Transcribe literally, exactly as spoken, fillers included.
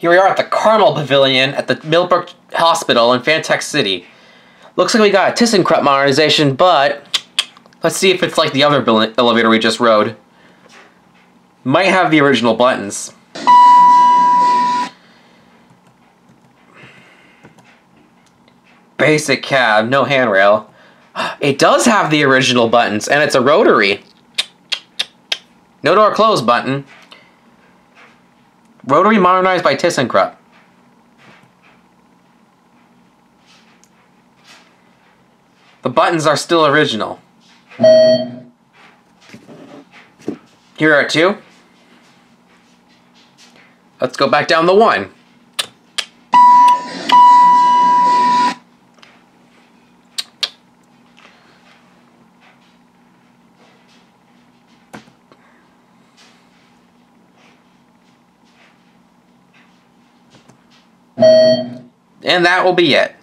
Here we are at the Carmel Pavilion at the Millbrook Hospital in Fantech City. Looks like we got a Thyssenkrupp modernization, but let's see if it's like the other elevator we just rode. Might have the original buttons. Basic cab, no handrail. It does have the original buttons, and it's a rotary. No door close button. Rotary modernized by Thyssenkrupp. The buttons are still original. Here are two. Let's go back down the one. And that will be it.